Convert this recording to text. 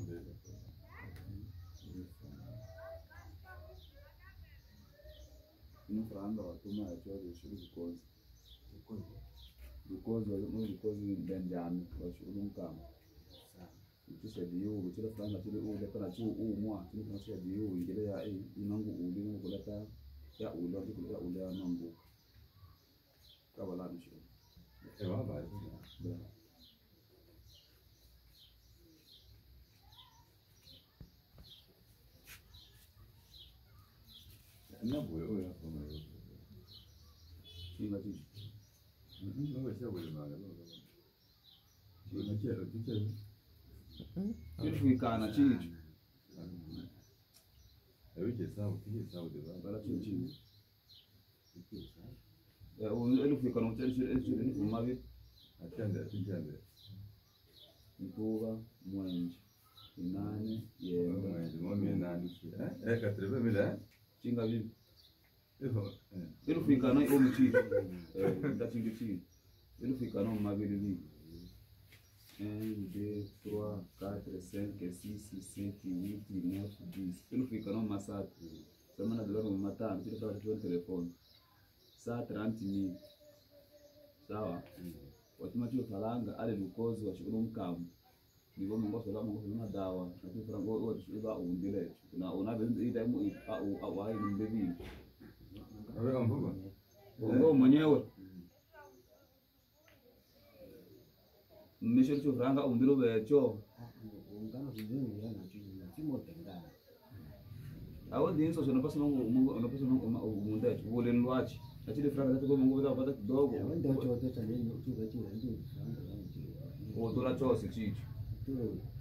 Franga watuma yacho shuru because benjani washuru mkama kisha diyo kila franga kile ule kana tu mwa kile kana sia diyo ingile ya inangu uli ngo kuleta ya ule wati kuleta ule ya nangu kabala nisho baba na boyo ya kama hiyo kinga tiji ngo sio boyo mara kinga tiji ilifika na tiji ewe sawa de bala tiji ilifika na tiji mavi atende mpuga mwenje inane mwenje mwami nani katrebe bila chinga vipi ilifika na omuchi ndatingi tiji ilifika na mavili vipi 1, 2, 3, 4, 5, 6, 7, 8, 9, 10. Pelo fica no massacre. Semana de lá no matar, tira para o telefone. Saa 30 sawa. Watima tio falanga ale lukozi wa shukuru mkamu. Ndivyo mungu salama kwa dawa. Na tio falanga wa shukuru undile. Na unabe ile mu au hai mbebi. Wewe mvuga. Wewe mwenyewe. Mmesho tio falanga undilo becho. Ungana vizuri yana timo tengana. Awo dinso sio napasa umunda vole nwachi. Achile franga tatu mungu bata kidogo. Ndio chote cha nini tu ndio. O dola chose chicho.